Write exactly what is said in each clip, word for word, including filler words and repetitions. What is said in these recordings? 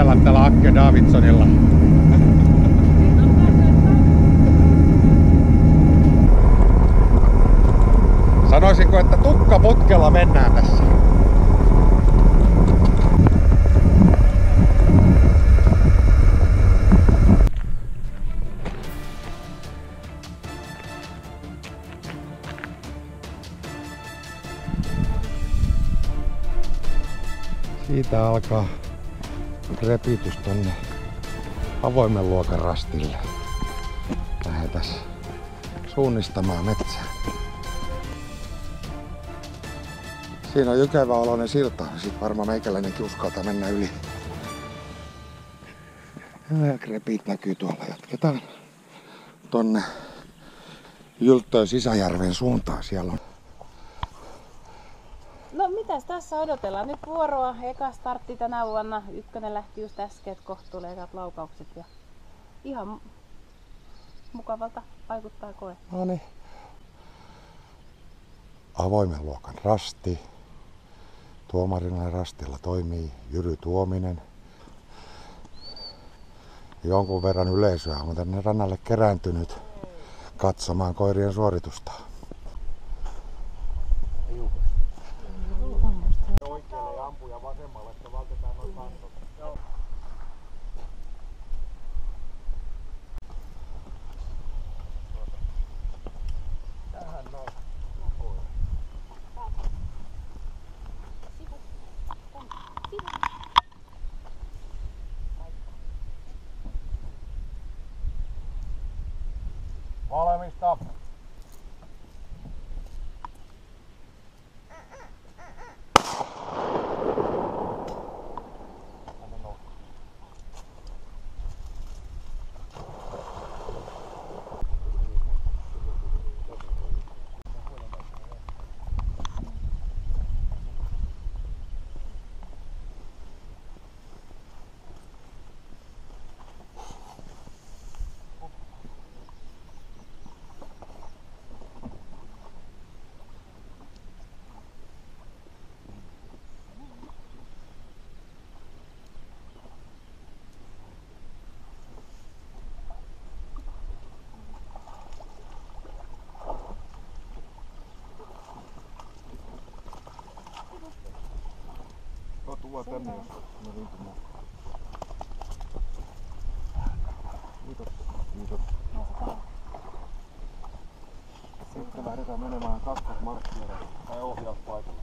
ajella tällä Akke Davidsonilla. Sanoisinko, että tukkaputkella mennään tässä. Siitä alkaa repitys tonne avoimen luokan rastille. Lähdetäs suunnistamaan metsää. Siinä on jykevä oloinen silta. Sitten varmaan meikäläinenkin uskaltaa mennä yli. Ja krepit näkyy tuolla. Jatketaan tonne Julttojen Sisäjärven suuntaan. Siellä on. No mitäs tässä odotellaan? Nyt vuoroa. Eka startti tänä vuonna. Ykkönen lähti just äsken, että kohta tulee ekat laukaukset. Ja ihan mukavalta vaikuttaa koe. No niin. Avoimen luokan rasti. Tuomarina rastilla toimii Jyry Tuominen. Jonkun verran yleisöä on tänne rannalle kerääntynyt katsomaan koirien suoritusta. Oikealle ja ampuu ja vasemmalle, että vältetään noin kantot. Tähän noin. Valmista. Tulla tänne, jos me liitymme. Kiitos. Kiitos. Sitten lähdetään menemään kakkosmarkkinoille tai ohjauspaikalle.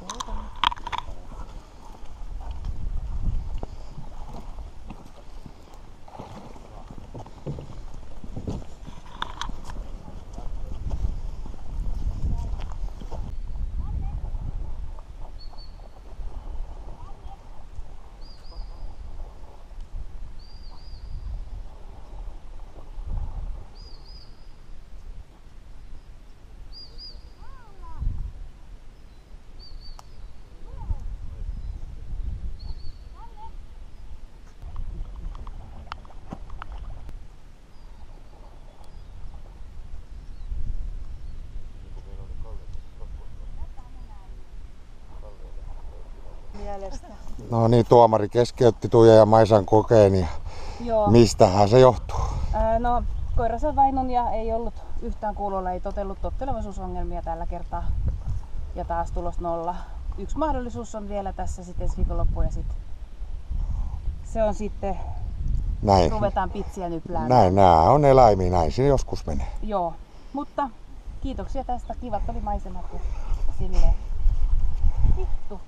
No niin, tuomari keskeytti Tuija ja Maisan kokeen. Ja mistähän se johtuu? Ää, no, koiransa vainun ja ei ollut yhtään kuulolla, ei totellut tottelevaisuusongelmia tällä kertaa. Ja taas tulos nolla. Yksi mahdollisuus on vielä tässä sitten viikonloppu ja sitten se on sitten, näin. Ruvetaan pitsiä nyplään. Näin, nämä on eläimiä, näin se joskus menee. Joo, mutta kiitoksia tästä, kivat oli maisemat ja silleen. Vittu.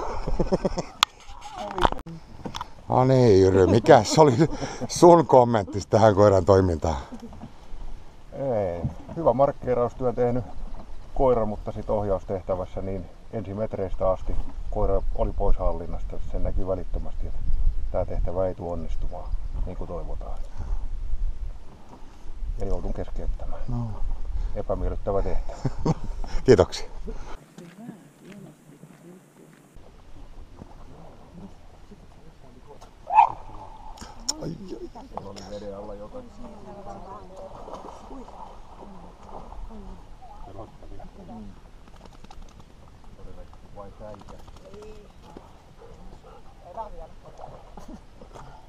No niin, Jyry, mikä oli sun kommentti tähän koiran toimintaan? Ei, hyvä markkeeraustyö tehnyt koira, mutta sitten ohjaustehtävässä niin ensimetreistä asti koira oli pois hallinnasta. Sen näki välittömästi, että tämä tehtävä ei tule onnistumaan niin kuin toivotaan. Ja joudun keskeyttämään. No. Epämiellyttävä tehtävä. Kiitoksia. Ai, ai, ai. Oli veden alla jotain. Vai säikä? Ei. Ei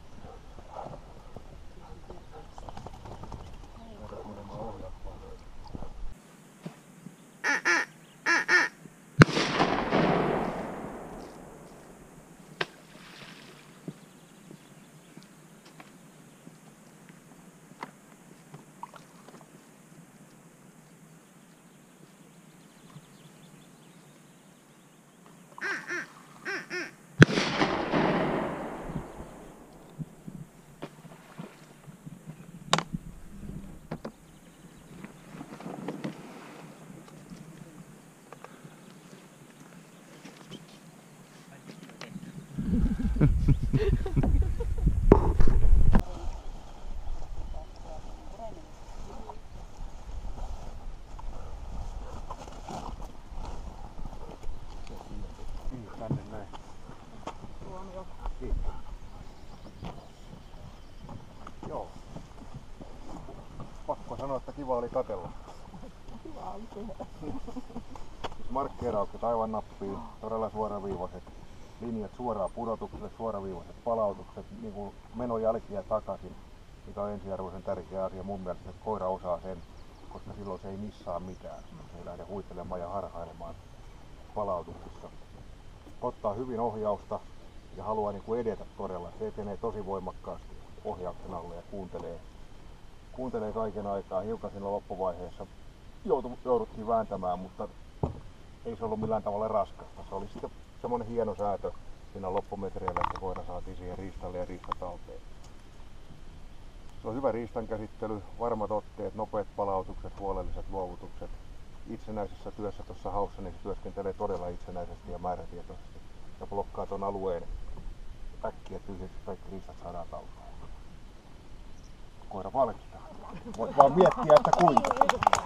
Sano, että kiva oli katsella. Kiva oli tehdä. Markkeeraukset aivan nappiin, todella suoraviivaiset linjat suoraan pudotukselle, suoraviivaiset palautukset, niin kuin menojälkiä takaisin, mikä on ensiarvoisen tärkeä asia mun mielestä, että koira osaa sen, koska silloin se ei missaa mitään. Se ei lähde huitelemaan ja harhailemaan palautuksissa. Ottaa hyvin ohjausta ja haluaa niin kuin edetä todella. Se etenee tosi voimakkaasti ohjauksen alle ja kuuntelee, kuuntelee kaiken aikaa. Hiukan siinä loppuvaiheessa joutu, jouduttiin vääntämään, mutta ei se ollut millään tavalla raskasta. Se oli sitten semmoinen hieno säätö siinä loppumetreillä, että koira saatiin siihen riistalle ja riistatalteen. Se on hyvä riistan käsittely, varmat otteet, nopeat palautukset, huolelliset luovutukset. Itsenäisessä työssä tuossa haussa niin se työskentelee todella itsenäisesti ja määrätietoisesti ja blokkaa ton alueen äkkiä tyhjäksi, kaikki riistat saadaan talteen. Koira palkitaan. Voit vaan miettiä, että kuinka.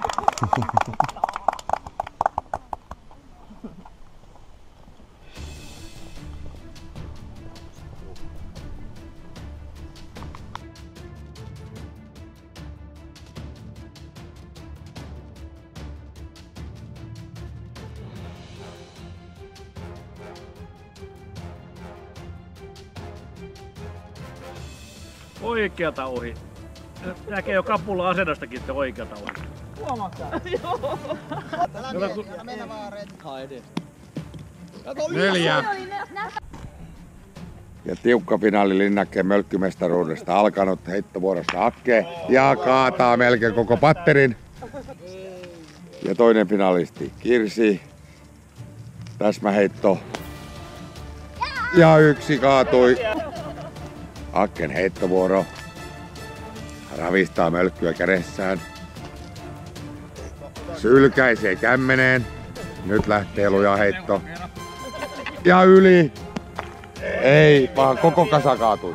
Oikealta ohi. Näkee jo kapula asennostakin, että oikealta ohi. Huomaattaa? Joo. Mennä vaan Red. Neljä. Ja tiukka finaali Linnakkeen mölkkymestaruudesta alkanut heittovuorossa Akke ja kaataa melkein koko patterin. Ja toinen finalisti Kirsi. Täsmäheitto. Ja yksi kaatui. Akken heittovuoro. Ravistaa mölkkyä kädessään. Sylkäisee kämmeneen. Nyt lähtee luja heitto. Ja yli. Ei, vaan koko kasa kaatui.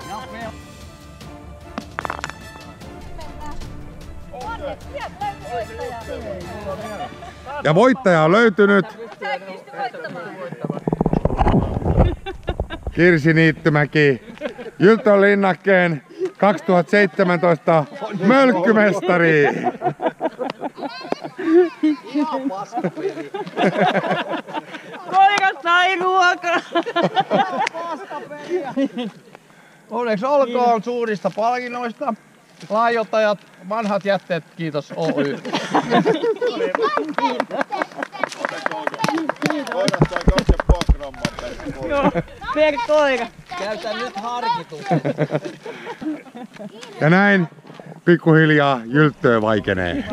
Ja voittaja on löytynyt. Kirsi Niittymäki, Jyltön Linnakkeen kaksituhattaseitsemäntoista mölkkymestari. Ihan paskapeli. Koirat sai ruokaa. Onneksi olkoon suurista palkinnoista. Lahjoittajat, vanhat jätteet, kiitos Oy. Koirat sai kaksi ja puoli grammaa Joo, per koira. Käytä nyt harkitusti. Ja näin pikkuhiljaa Jylttöö vaikenee.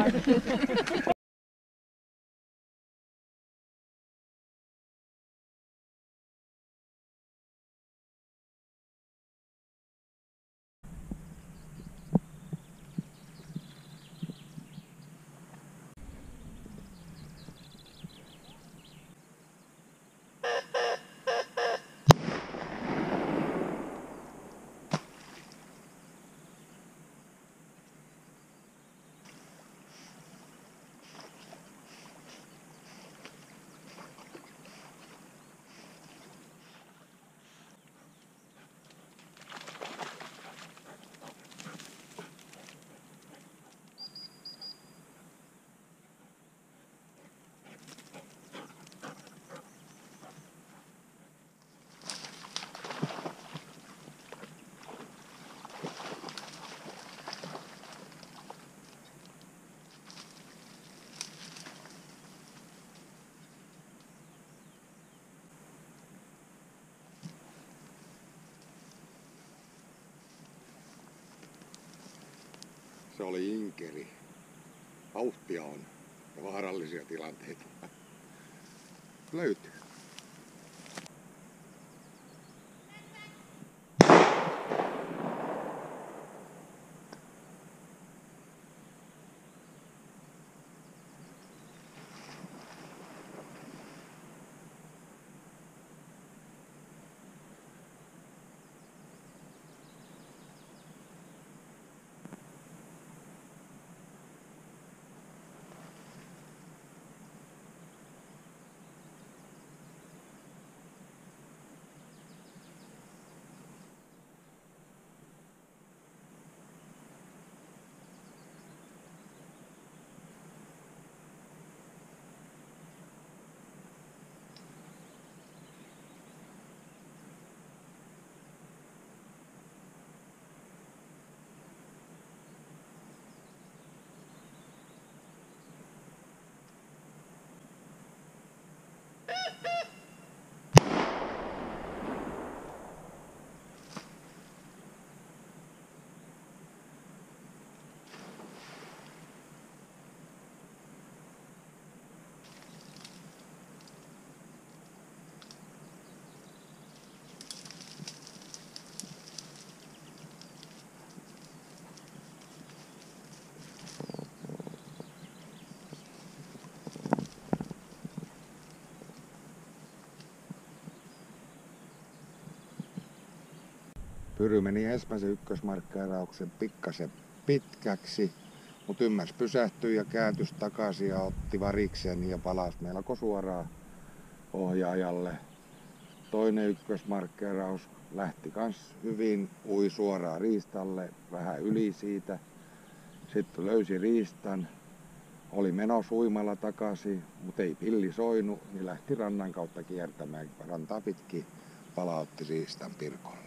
Se oli inkeri. Vauhtia on ja vaarallisia tilanteita. Löytyy. Myry meni ensimmäisen ykkösmarkkeerauksen pikkasen pitkäksi, mutta ymmärsi pysähtyä ja kääntyi takaisin ja otti variksen ja palasi melko suoraan ohjaajalle. Toinen ykkösmarkkeeraus lähti kans hyvin, ui suoraan riistalle, vähän yli siitä. Sitten löysi riistan, oli menossa uimalla takaisin, mutta ei pilli soinut, niin lähti rannan kautta kiertämään rantaa pitkin, palautti riistan Pirkolle.